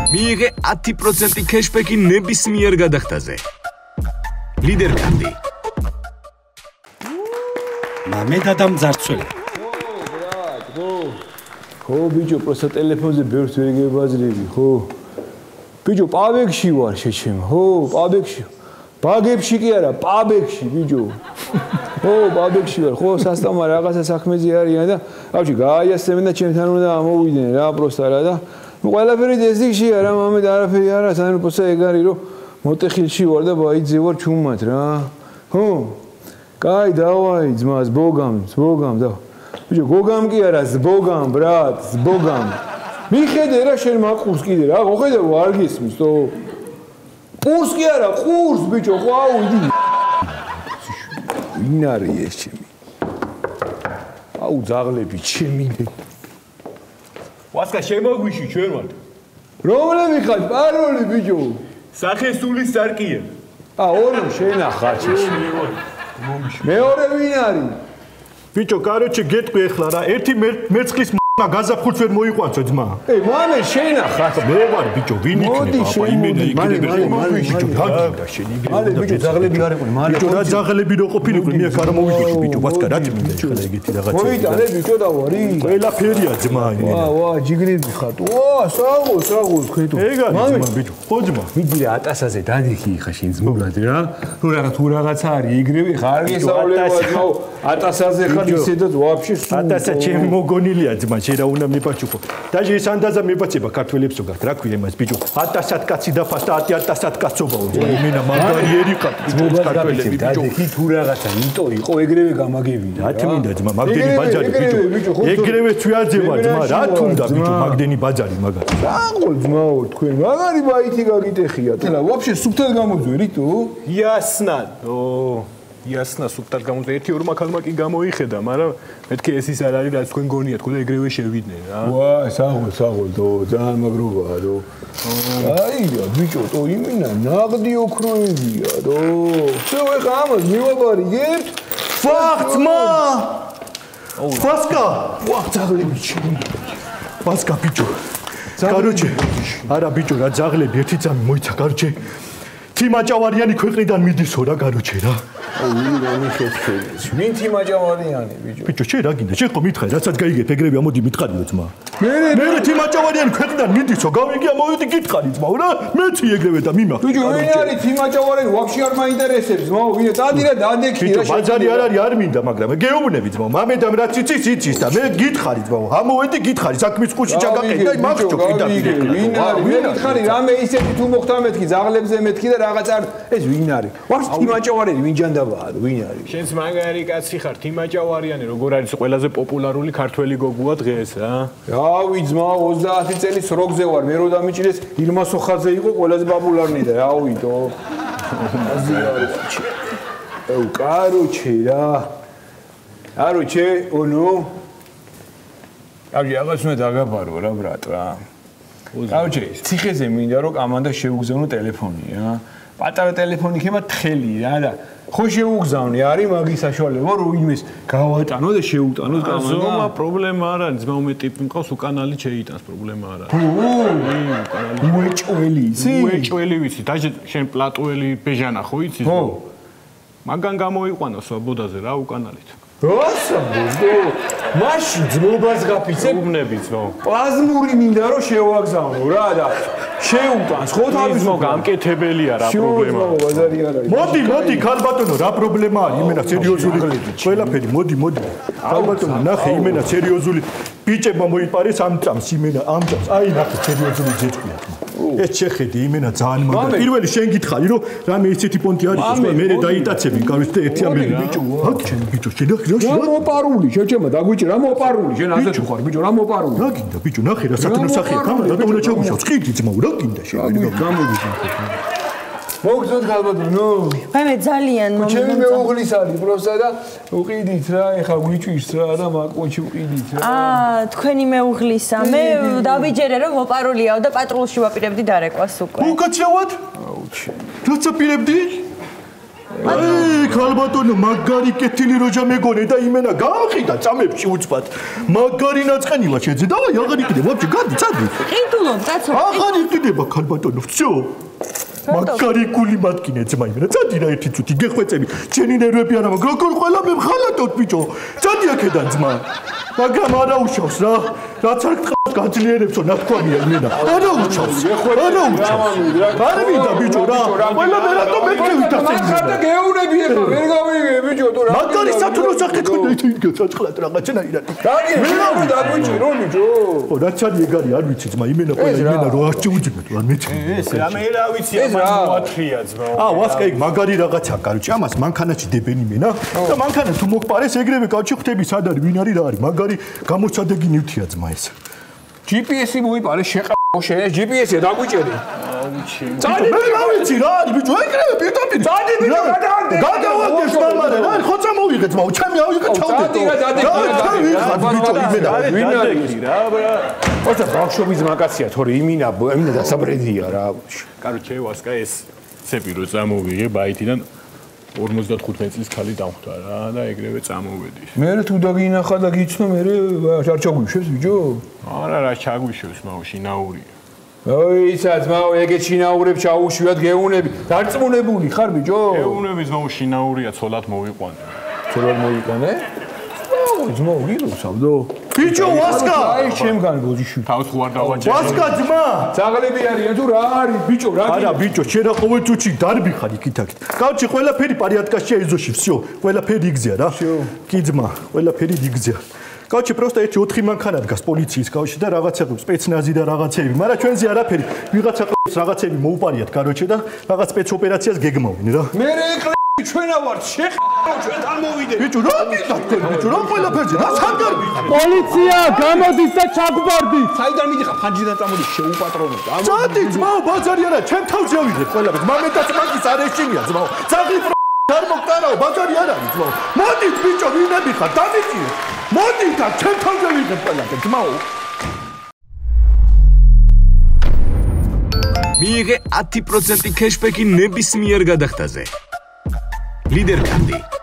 მიიღე 10% cashback-ი ნებისმიერ გადახდაზე. ლიდერ კარდი. მამედა და მძარცველები. ხო, ბიჭო, პროსტა ტელეფონზე ბევრს ვერ გებაზრები, ხო? ბიჭო, პაბეგში ვარ შეჩემ, ხო, პაბეგში. ბაგებში კი არა, პაბეგში, ბიჭო. ხო, პაბეგში ვარ, ხო, სასტამა რაღაცა საქმეზე არიან და ავში გააიასებენ და ჩემთან უნდა ამოვიდნენ რა, პროსტა რა და ყველაფერი დეზიქშია რა, მამედა არაფერი არა, სანამ პროსტა ეგ არის რომ მოტეხილში ვარ და ბაიძე ვარ ჩუმად რა. ხო? კაი, დავაი, ძმა, ზბოგამ და ბიჭო, გოგამ კი არა, ზბოგამ, ბრატ, ზბოგამ. მიხედე რა შენ მაყურს კიდე რა, მოხედე არ გისმის, თო. ყურს კი არა, ყურს, ბიჭო, ხო, აუ, იდი. ვინ არის ეს ჩემი? აუ, ძაღლები ჩემი. ვასკა შემოგვიში ჩვენ ვართ. რომლები ხარ, პაროლი, ბიჭო? სახესულის სარკია. ორი შენ ახარ შეში. მეორე ვინ არის? ბიჭო, კაროჩე გეტყვი ახლა რა, ერთი მერცხლის გაზაფხულს ვერ მოიყვანცო ძმა. მამე შენ ახარ. მე ვარ ბიჭო, ვინ იქნება? აბა იმენა იქნება. ბიჭო, გაგიგა შენ იგივე. მალე ბიჭო, ძაღლები არ იყვნენ, მალე. ბიჭო, რა ძაღლები რო ყოფილიყო, მე აქ არ მოვიდოდი ბიჭო, ვასკა რა მინდა ახლა ეგეთი რაღაცა. მოიტანე ბიჭო და ვარი. ყველაფერია ძმა იმენა. ვა, ჯიგრები ხარ. ვა, საღოლ ხედო. ეგ არის ძმა ბიჭო, ხო ძმა. მიდი რა 1000-ზე დადიხი ხა შენ ძმურად რა. თუ რაღაცა არის იგრები ხარ გესავლება ძმაო. 1000-ზე ხარ ისედაც ვაფშე სულ. 1000 ჩემი მოგონილია ძმა, შენ რა უნდა მიპაჩუქო. დაჟე ეს ანდაზა მიბაცება ქართველებსო გახ რა ქვია იმას ბიჭო. 1000 კაცი დაფასდა 1000 კაცობაო. იმენა მაგარიერი ხარ ქართველები ბიჭო. დადიხი თუ რაღაცა ნიტო იყო ეგრევე გამაგებინა. რა თმინდა ძმა, მაგდენი ბაჯარი ბიჭო. ეგრევე თვიაძება ძმა, რა თუნდა ბიჭო, მაგდენი ბაჯარი მაგარი. საღოლ ძმაო თქვენ, მაგარი ბაითი გაგიტეხიათ. რა, ვაფშე სუფთად გამოძვერით ო? იასნა. იასნა სუფთად გამოძვერით. ერთი ორმა ქალმა კი გამოიხედა, მაგრამ მეთქი ეს ის არ არის, რაც თქვენ გონიათ, ხო და ეგრევე შევიდნენ რა. ვა, საღოლ, ძალიან მაგრობაა, დო. აია, ბიჭო, თო იმენა ნაღდი ოქროებია, დო. შევ ეხა ამას მივაბარიგებთ. ფახ ძმა! ვასკა! ვა, ძაღლები ჩემი. ვასკა ბიჭო. კაროჩე. არა ბიჭო, რა ძაღლები ერთი ძამი მოიცა, კაროჩე. თიმაჭავარიანი ქვეყნიდან მიდისო რა, კაროჩე რა. ვინ ამიხეთქეს? ვინ თიმაჭავარიანი ბიჭო? ბიჭო, შენ რა გინდა? შენ ხო მითხარი, რაცაც გაიგებ, ეგრევე ამოდი მითხარიო ძმა. მე თიმაჭავარიანი ქვეყნიდან მიდისო, გავიგე ამოვიდი გითხარი ძმაო რა. მეც ეგრევე და მიმახ. ბიჭო, ვინ არის თიმაჭავარიანი? ვაფშე არ მაინტერესებს, ძმაო, ვინ დადი რა დადექი რა. ბიჭო, ბაძარი არ არის, არ მინდა, მაგრამ გეუბნები ძმაო, მამედამ რაც იცის და მე გითხარი ძმაო, ამოვედი გითხარი, საქმის ყუთში ჩაგაყენდა, მაგჭო კიდაპირე. ვინ არის? ვინ გითხარი, რამე ისეთი თუ მოხდა მეთქი, ძაღლებზე მეთქი და რაღაცა ეს ვინ არის? ვაფშე თიმაჭავარიანი ვინ ჯანდაბაა, ვინ არის? შენს მაგარი კაცი ხარ, თიმაჭავარიანი, როგორ არის ყველაზე პოპულარული ქართველი გოგოა დღეს რა? რავი ძმაო, 30 წელი სროგზე ვარ, მე რო დამიჭირეს ილმასოხაძე იყო ყველაზე პოპულარული და რავი თო. აზი არის. ო, კაროჩე რა. კაროჩე, ონო. აი, აღარ უნდა დაგაბარო რა, ბრატ რა. კაროჩე, ციხეზე მინდა რომ კამანდა შეუგზავნო ტელეფონი რა. პატარა ტელეფონი ხება თხელი რა და ხო შეუგზავნე, არის მაგის საშუალება რომ იმის გავატანო და შეუტანო კამანდა. ზომა პრობლემა არ არის, ძმა მე ტიპი მყავს უკანალი შეიტანს, პრობლემა არ არის. უეჭველი იცი? უეჭველი ვიცი, დაჟე შენ პლატუელი ბეჟანა ხო იცი? ხო. მაგან გამოიყვანა სვაბოდაზე რა უკანალით. რასა ბო? მაშინ ძმობას გაფიცებ? უბნები ძმო. პლაზმური მინდა რომ შევაგზავნო რა და შეუტანს ხო თავის გამკეთებელია რა პრობლემა. მოდი ქალბატონო რა პრობლემა არის იმენა სერიოზული ყველაფერი მოდი ქალბატონო ნახე იმენა სერიოზული ბიჭებმა მოიპარეს ამ წამს იმენა ამ წამს აი ნახე სერიოზული ძეჭვია ეს შეხედი იმენა ძალიან მაგარი პირველი შენ გითხარი რომ რამე ისეთი პონტი არის ხო მე დაიტაცები გავიც და ერთი ამბები ბიჭო ჩემ ბიჭო შენ რა მოპარული შეჩემა დაგვიჭი რა მოპარული შენ ასე თუ ხარ ბიჭო რა მოპარული რა გინდა ბიჭო ნახე რა სათნო სახეა ხომ რა უნდა ჩაგუშავ წიდი ძმაო რა გინდა შენ გამოვიდი მოგწოდ ქალბატონო მე ძალიან ჩემი მეუღლის არის პროსტა და უყიდით რა ეხა გვიჭვის რა და მაკოჩი უყიდით რა თქვენი მეუღლისა მე დავიჯერე რომ მოპარულიაო და პატრულში ვაპირებდი დარეკვას უკვე უკაცრავად რაცა პირებდი ქალბატონო მაგარი კეთილი როჯა მეგონე და იმენა გააყიდა წამებში უცბად მაგარი ნაწყენილა შეძე და აღარ იყიდება ვაფშე გადი წადი ყიდულობ კაცო აღარ იყიდება ქალბატონო всё მაგარი გული მატკინე ძმა იმენა წადი რა ერთი წუთი გეხვეწები ჩემი ნერვები არა მაგრამ როგორ ყველა მე მხალატოთ ბიჭო წადი აქედან ძმა მაგრამ არა უშავს რა რაც არ გყავს გაძლიერებსო ნათქვამია იმენა არა უშავს არა უშავს არ მინდა ბიჭო რა ყველა მე რატომ მეკევით ასე ხარდა გეუნები ეხა ვერ გავიგე ბიჭო თუ რა მაგარი სათულო სახე ქონდა ითი საწყლად რაღაცნაირად მე რა დაგვიჭირო ბიჭო რაც არის ეგარი არ ვიცი ძმა იმენა ყველა იმენა რო არ შეუძებთ რა მეც ეს რამე რა ვიცი ამას მოატრია ძმა ვასკა ეგ მაგარი რაღაცა კაროჩი ამას მანქანაში დებენ იმენა და მანქანა თუ მოგპარეს ეგრევე კავშირი ხვდები სად არის ვინ არის რა არის მაგარი გამოსადეგი ნივთია ძმა ეს GPS-ი მოიპარე შეყავ შენ GPS-ი დაგვიჭერი წადი მე რა ვიცი რა არის ბიჭო ეგრევე პირდაპირ წადი ბიჭო გადავაგდეს მამარე რა ხო წამოვიღე ძმა ჩემი ავიღე ჩავდე ვინ არის რა ოცა ბავშვობის მაგაცია თორე იმინა დასაბრედია რა კაროჩე ვასკა ეს ცები რო წამოვიღე ბაითიდან 55 წლის ქალი დამხვდა რა და ეგრევე წამოვედი. მე თუ დაგინახა და გიცნო მე არ ჩაგვიშვებს ბიჭო? არა რა ჩაგვიშვებს მაო შინაურია. ოი ისა ძმაო ეგეთ შინაურებს ჩაუშვიათ გეუნები. დარწმუნებული ხარ ბიჭო? გეუნების მაო შინაურია ცოლად მოვიყვანე. ცოლად მოვიყვანე? ძმაო გილოცავდო? ბიჭო ვასკა აი შემგან ბოძიშვი. თავს ხო არ დავაჭერე. ვასკა ძმა ძაღლები არიან თუ რა არის ბიჭო რა არა ბიჭო შენ რა ყოველ წუთში დარბი ხარ იქით-აქით. კაცი ყველაფერი პარიატკაშია ეზოში всё. ყველაფერი იგზია რა. კი ძმა, ყველაფერი იგზია. კაცი პროსტა ერთი 4 მანქანა დგას პოლიციის კავშირი და რაღაცა სპეცნაზი და რაღაცეები, მაგრამ ჩვენზე არაფერი. ვიღაცა რაღაცეები მოუპარიათ კაროჩე და რაღაც სპეცოპერაციას გეგმავენ რა. მე ჩვენა ვართ შეხარო ჩვენთან მოვიდე ბიჭო რა გითხარ ბიჭო რა ყველაფერზე რა სანდარბი პოლიცია გამოდის და ჩაგვბარდით საიდან მიდიხარ ფანჯიდან წამოდი შეუპატრონოთ წადი ძმაო ბაზარი არა ჩემ თავზე ავიღე ყველაფერს მამედაც მაგის არ ეშინია ძმაო ძაღლი არ მოგტარაო ბაზარი არ არის ძმაო მოდით ბიჭო ვინები ხარ დამიწიე მოდით და ჩემ თავზე ვიღებ ყველაფერს ძმაო მიიღე 10% кэшбэკი ნებისმიერ გადახდაზე. ლიდერ კარდი